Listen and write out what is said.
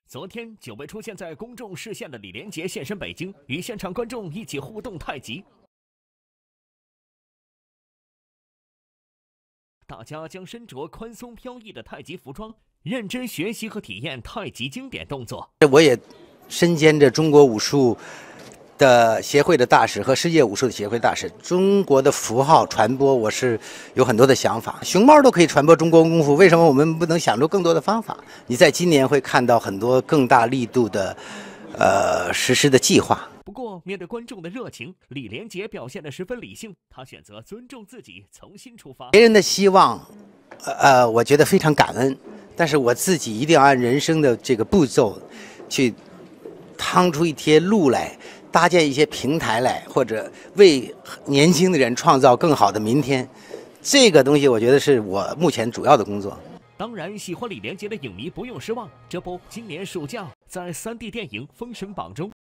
昨天，久未出现在公众视线的李连杰现身北京，与现场观众一起互动太极。大家将身着宽松飘逸的太极服装，认真学习和体验太极经典动作。 我也身兼着中国武术的协会的大使和世界武术的协会大使。中国的符号传播，我是有很多的想法。熊猫都可以传播中国功夫，为什么我们不能想出更多的方法？你在今年会看到很多更大力度的实施的计划。 不过，面对观众的热情，李连杰表现得十分理性，他选择尊重自己，重新出发。 别人的希望，我觉得非常感恩，但是我自己一定要按人生的这个步骤，去趟出一些路来，搭建一些平台来，或者为年轻的人创造更好的明天。这个东西，我觉得是我目前主要的工作。 当然，喜欢李连杰的影迷不用失望，这不，今年暑假在3D 电影《封神榜》中，